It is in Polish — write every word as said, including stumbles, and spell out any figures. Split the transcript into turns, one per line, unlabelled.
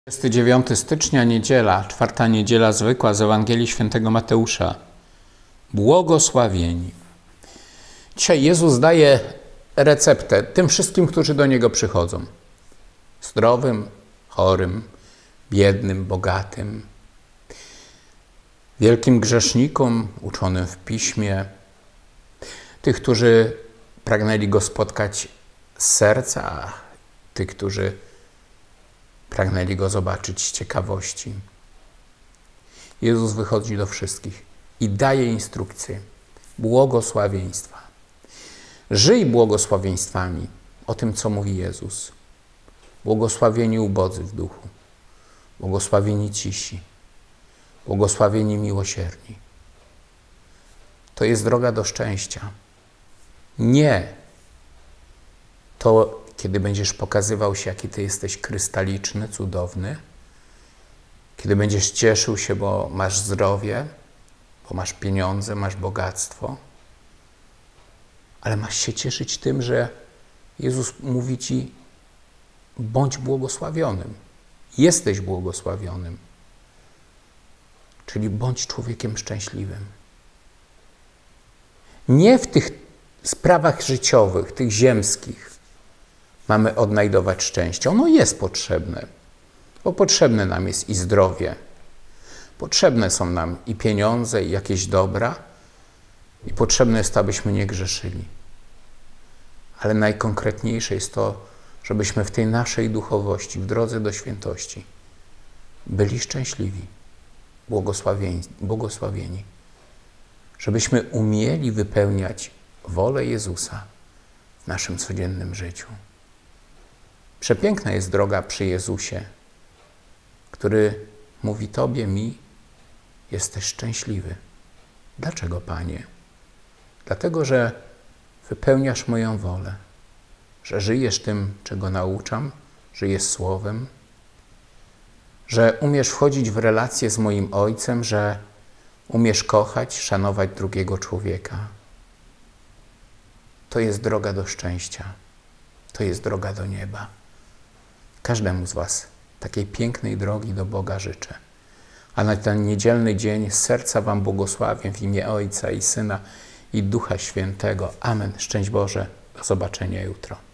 dwudziestego dziewiątego stycznia, niedziela, czwarta niedziela zwykła z Ewangelii Świętego Mateusza. Błogosławieni. Dzisiaj Jezus daje receptę tym wszystkim, którzy do Niego przychodzą. Zdrowym, chorym, biednym, bogatym, wielkim grzesznikom, uczonym w Piśmie, tych, którzy pragnęli Go spotkać z serca, a tych, którzy pragnęli Go zobaczyć z ciekawości. Jezus wychodzi do wszystkich i daje instrukcję błogosławieństwa. Żyj błogosławieństwami, o tym, co mówi Jezus. Błogosławieni ubodzy w duchu, błogosławieni cisi, błogosławieni miłosierni. To jest droga do szczęścia. Nie to, kiedy będziesz pokazywał się, jaki Ty jesteś krystaliczny, cudowny, kiedy będziesz cieszył się, bo masz zdrowie, bo masz pieniądze, masz bogactwo, ale masz się cieszyć tym, że Jezus mówi Ci: bądź błogosławionym. Jesteś błogosławionym. Czyli bądź człowiekiem szczęśliwym. Nie w tych sprawach życiowych, tych ziemskich mamy odnajdować szczęście. Ono jest potrzebne, bo potrzebne nam jest i zdrowie, potrzebne są nam i pieniądze, i jakieś dobra, i potrzebne jest to, abyśmy nie grzeszyli. Ale najkonkretniejsze jest to, żebyśmy w tej naszej duchowości, w drodze do świętości byli szczęśliwi, błogosławieni, błogosławieni. Żebyśmy umieli wypełniać wolę Jezusa w naszym codziennym życiu. Przepiękna jest droga przy Jezusie, który mówi Tobie, mi: jesteś szczęśliwy. Dlaczego, Panie? Dlatego, że wypełniasz moją wolę, że żyjesz tym, czego nauczam, żyjesz Słowem, że umiesz wchodzić w relacje z moim Ojcem, że umiesz kochać, szanować drugiego człowieka. To jest droga do szczęścia. To jest droga do nieba. Każdemu z Was takiej pięknej drogi do Boga życzę. A na ten niedzielny dzień z serca Wam błogosławię w imię Ojca i Syna i Ducha Świętego. Amen. Szczęść Boże. Do zobaczenia jutro.